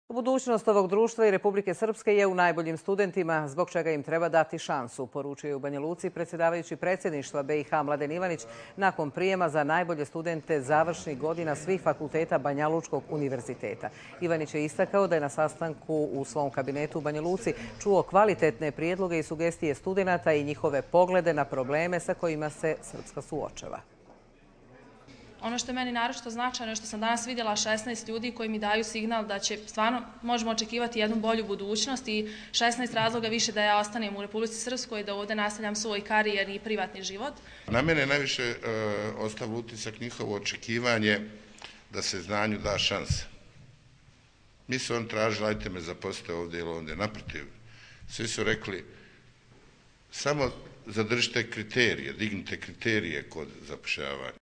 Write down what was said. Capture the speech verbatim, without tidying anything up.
Budućnost ovog društva i Republike Srpske je u najboljim studentima, zbog čega im treba dati šansu, poručuje u Banja Luci predsjedavajući predsjedništva B i H Mladen Ivanić nakon prijema za najbolje studente završnih godina svih fakulteta Banja Lučkog univerziteta. Ivanić je istakao da je na sastanku u svom kabinetu u Banja Luci čuo kvalitetne prijedloge i sugestije studenata i njihove poglede na probleme sa kojima se Srpska suočava. Ono što je meni naročito značajno je što sam danas vidjela šesnaest ljudi koji mi daju signal da će stvarno možemo očekivati jednu bolju budućnost i šesnaest razloga više da ja ostanem u Republici Srpskoj i da ovdje nastavljam svoj karijerni i privatni život. Na mene najviše uh, ostavilo utisak njihovo očekivanje da se znanju da šansa. Nisu oni tražili, ajte me zaposlite ovdje ili ovdje, naprotiv. Svi su rekli, samo zadržite kriterije, dignite kriterije kod zapošljavanja.